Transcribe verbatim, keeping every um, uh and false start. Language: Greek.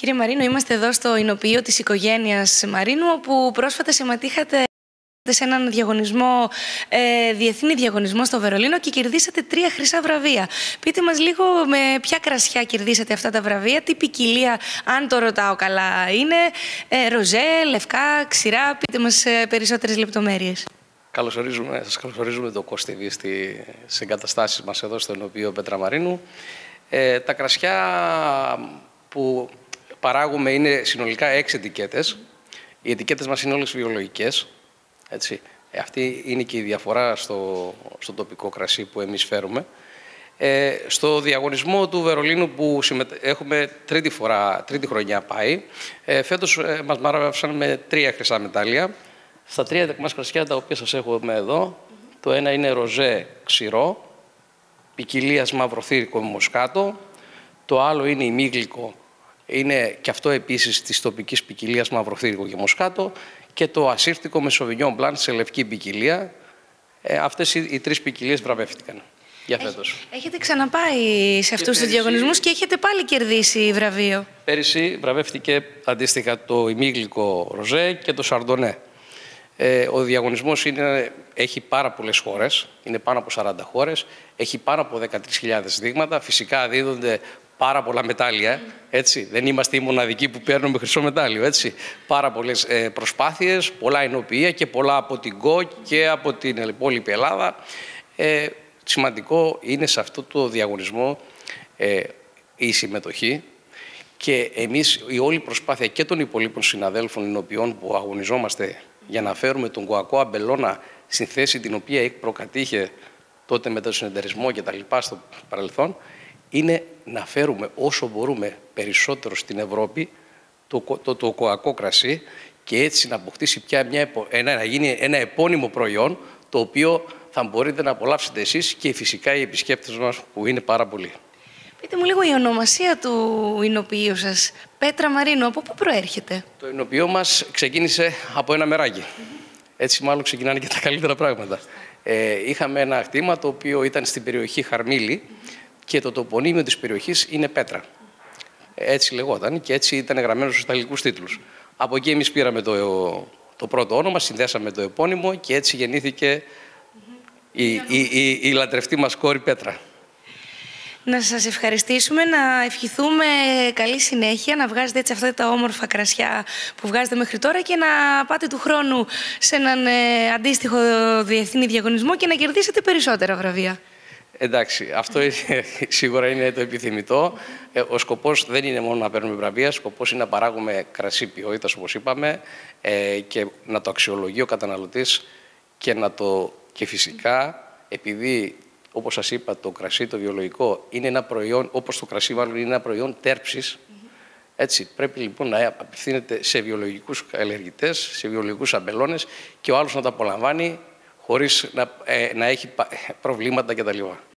Κύριε Μαρίνο, είμαστε εδώ στο εινοποιείο της οικογένειας Μαρίνου, όπου πρόσφατα συμμετείχατε σε έναν διαγωνισμό, ε, διεθνή διαγωνισμό στο Βερολίνο και κερδίσατε τρία χρυσά βραβεία. Πείτε μας λίγο με ποια κρασιά κερδίσατε αυτά τα βραβεία, τι ποικιλία, αν το ρωτάω καλά, είναι, ε, ροζέ, λευκά, ξηρά, πείτε μας ε, περισσότερες λεπτομέρειες. Καλωσορίζουμε, σας καλωσορίζουμε το Κωστίδη στις εγκαταστάσεις μας εδώ στο εινοποιείο Πέτρα Μαρίνου. Ε, τα κρασιά που παράγουμε είναι συνολικά έξι ετικέτες. Οι ετικέτες μας είναι όλες βιολογικές. Έτσι. Ε, αυτή είναι και η διαφορά στο, στο τοπικό κρασί που εμείς φέρουμε. Ε, στο διαγωνισμό του Βερολίνου που συμμετέ... έχουμε τρίτη, φορά, τρίτη χρονιά πάει, ε, φέτος ε, μας μάραβευσαν με τρία χρυσά μετάλλια. Στα τρία μας κρασιά τα οποία σας έχουμε εδώ, mm-hmm. το ένα είναι ροζέ ξηρό, ποικιλίας μαυροθύρικο με μοσκάτο, το άλλο είναι ημίγλικο, είναι και αυτό επίσης της τοπικής ποικιλίας μαυροθύρικο και μοσκάτο, και το ασύρτικο με σοβινιόν μπλαν σε λευκή ποικιλία. Ε, αυτές οι, οι τρεις ποικιλίες βραβεύτηκαν για φέτος. Έχετε ξαναπάει σε αυτούς τους διαγωνισμούς και έχετε πάλι κερδίσει βραβείο. Πέρυσι βραβεύτηκε αντίστοιχα το ημίγλικο ροζέ και το σαρντονέ. Ε, ο διαγωνισμός είναι, έχει πάρα πολλές χώρες, είναι πάνω από σαράντα χώρες, έχει πάνω από δεκατρείς χιλιάδες δείγματα, φυσικά δίδονται πάρα πολλά μετάλλια, έτσι. Δεν είμαστε οι μοναδικοί που παίρνουμε χρυσό μετάλλιο, έτσι. Πάρα πολλές ε, προσπάθειες, πολλά εινοποιεία και πολλά από την ΚΟ και από την υπόλοιπη Ελλάδα. Ε, σημαντικό είναι σε αυτό το διαγωνισμό ε, η συμμετοχή και εμείς η όλη προσπάθεια και των υπολείπων συναδέλφων εινοποιών που αγωνιζόμαστε για να φέρουμε τον Κοακό Αμπελώνα στην θέση την οποία προκατήχε τότε με τον συνεταιρισμό και τα λοιπά στο παρελθόν, είναι να φέρουμε όσο μπορούμε περισσότερο στην Ευρώπη το, το, το, το κοακό κρασί και έτσι να αποκτήσει πια μια, ένα, να γίνει ένα επώνυμο προϊόν το οποίο θα μπορείτε να απολαύσετε εσείς και φυσικά οι επισκέπτες μας που είναι πάρα πολλοί. Πείτε μου λίγο η ονομασία του εινοποιείου σας, Πέτρα Μαρίνου, από πού προέρχεται? Το εινοποιείο μας ξεκίνησε από ένα μεράκι. Mm-hmm. Έτσι μάλλον ξεκινάνε και τα καλύτερα πράγματα. Ε, είχαμε ένα κτήμα το οποίο ήταν στην περιοχή Χαρμίλη, mm-hmm. και το τοπονύμιο της περιοχής είναι Πέτρα. Έτσι λεγόταν και έτσι ήταν γραμμένο στους ιταλικούς τίτλους. Από εκεί εμείς πήραμε το, το πρώτο όνομα, συνδέσαμε το επώνυμο και έτσι γεννήθηκε mm-hmm. η, η, η, η λατρευτή μας κόρη Πέτρα. Να σας ευχαριστήσουμε, να ευχηθούμε καλή συνέχεια, να βγάζετε έτσι αυτά τα όμορφα κρασιά που βγάζετε μέχρι τώρα και να πάτε του χρόνου σε έναν ε, αντίστοιχο διεθνή διαγωνισμό και να κερδίσετε περισσότερα βραβεία. Εντάξει, αυτό είναι, σίγουρα είναι το επιθυμητό. Ε, ο σκοπός δεν είναι μόνο να παίρνουμε βραβεία, ο σκοπός είναι να παράγουμε κρασί ποιότητας, όπως είπαμε, ε, και να το αξιολογεί ο καταναλωτής και, να το, και φυσικά, επειδή, όπως σας είπα, το κρασί, το βιολογικό, είναι ένα προϊόν, όπως το κρασί μάλλον είναι ένα προϊόν τέρψης, mm-hmm. έτσι, πρέπει λοιπόν να απευθύνεται σε βιολογικούς καλλιεργητές, σε βιολογικούς αμπελώνες και ο άλλος να τα απολαμβάνει χωρίς να, ε, να έχει προβλήματα κτλ.